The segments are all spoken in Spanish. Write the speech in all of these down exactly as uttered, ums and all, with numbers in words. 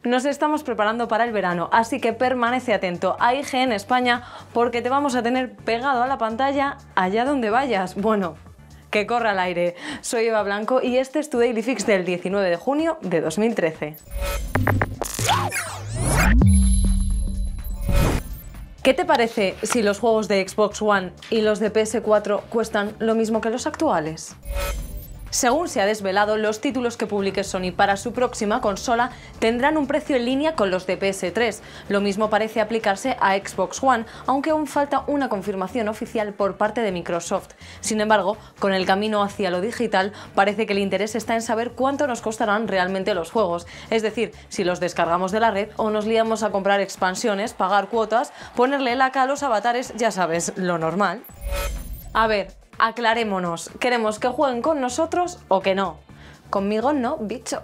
Nos estamos preparando para el verano, así que permanece atento a I G en España porque te vamos a tener pegado a la pantalla allá donde vayas. Bueno, que corra al aire. Soy Eva Blanco y este es tu Daily Fix del diecinueve de junio de dos mil trece. ¿Qué te parece si los juegos de Xbox One y los de P S cuatro cuestan lo mismo que los actuales? Según se ha desvelado, los títulos que publique Sony para su próxima consola tendrán un precio en línea con los de P S tres. Lo mismo parece aplicarse a Xbox One, aunque aún falta una confirmación oficial por parte de Microsoft. Sin embargo, con el camino hacia lo digital, parece que el interés está en saber cuánto nos costarán realmente los juegos. Es decir, si los descargamos de la red o nos liamos a comprar expansiones, pagar cuotas, ponerle laca a los avatares, ya sabes, lo normal. A ver, aclarémonos, ¿queremos que jueguen con nosotros o que no? Conmigo no, bicho.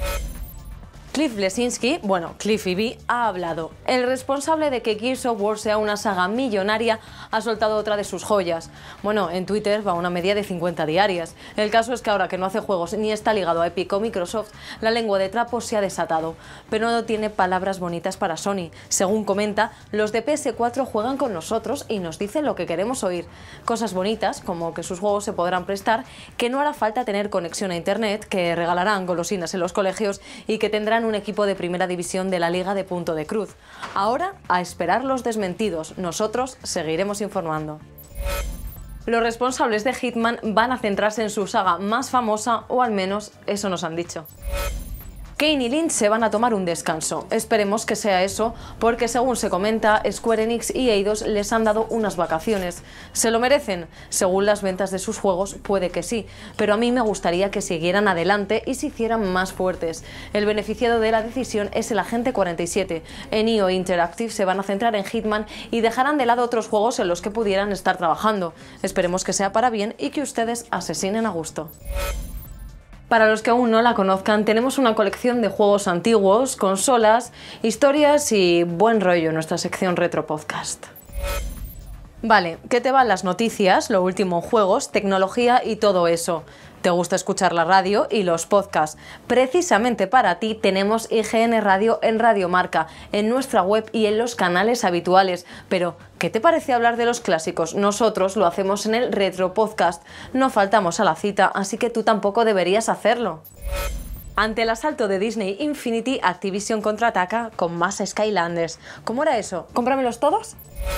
Cliff Bleszinski, bueno, Cliffy B, ha hablado. El responsable de que Gears of War sea una saga millonaria ha soltado otra de sus joyas. Bueno, en Twitter va una media de cincuenta diarias. El caso es que ahora que no hace juegos ni está ligado a Epic o Microsoft, la lengua de trapo se ha desatado. Pero no tiene palabras bonitas para Sony. Según comenta, los de P S cuatro juegan con nosotros y nos dicen lo que queremos oír. Cosas bonitas, como que sus juegos se podrán prestar, que no hará falta tener conexión a internet, que regalarán golosinas en los colegios y que tendrán un equipo de primera división de la Liga de Punto de Cruz. Ahora, a esperar los desmentidos. Nosotros seguiremos informando. Los responsables de Hitman van a centrarse en su saga más famosa, o al menos eso nos han dicho. Kane y Lynch se van a tomar un descanso. Esperemos que sea eso, porque según se comenta, Square Enix y Eidos les han dado unas vacaciones. ¿Se lo merecen? Según las ventas de sus juegos, puede que sí, pero a mí me gustaría que siguieran adelante y se hicieran más fuertes. El beneficiado de la decisión es el Agente cuarenta y siete. En I O Interactive se van a centrar en Hitman y dejarán de lado otros juegos en los que pudieran estar trabajando. Esperemos que sea para bien y que ustedes asesinen a gusto. Para los que aún no la conozcan, tenemos una colección de juegos antiguos, consolas, historias y buen rollo en nuestra sección Retro Podcast. Vale, ¿qué te van las noticias, lo último en juegos, tecnología y todo eso? ¿Te gusta escuchar la radio y los podcasts? Precisamente para ti tenemos I G N Radio en Radio Marca, en nuestra web y en los canales habituales. Pero, ¿qué te parece hablar de los clásicos? Nosotros lo hacemos en el Retro Podcast. No faltamos a la cita, así que tú tampoco deberías hacerlo. Ante el asalto de Disney Infinity, Activision contraataca con más Skylanders. ¿Cómo era eso? ¿Cómpramelos todos?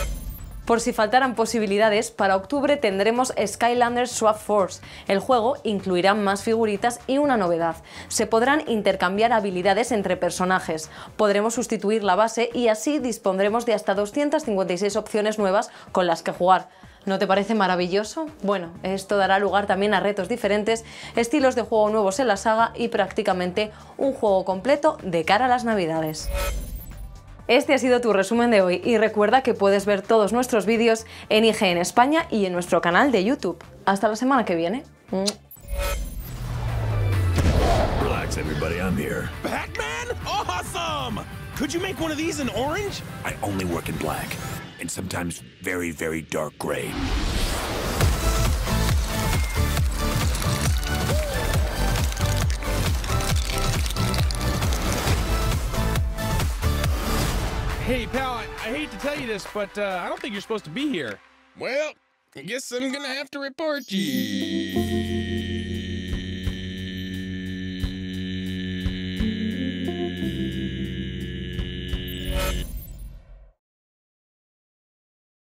Por si faltaran posibilidades, para octubre tendremos Skylanders Swap Force. El juego incluirá más figuritas y una novedad. Se podrán intercambiar habilidades entre personajes. Podremos sustituir la base y así dispondremos de hasta doscientas cincuenta y seis opciones nuevas con las que jugar. ¿No te parece maravilloso? Bueno, esto dará lugar también a retos diferentes, estilos de juego nuevos en la saga y prácticamente un juego completo de cara a las Navidades. Este ha sido tu resumen de hoy y recuerda que puedes ver todos nuestros vídeos en I G en España y en nuestro canal de YouTube. Hasta la semana que viene. Relax, everybody, I'm here. Batman? Awesome! Could you make one of these in orange? I only work in black, and sometimes very, very dark gray. Hey, pal, I, I hate to tell you this, but uh, I don't think you're supposed to be here. Well, I guess I'm gonna have to report you.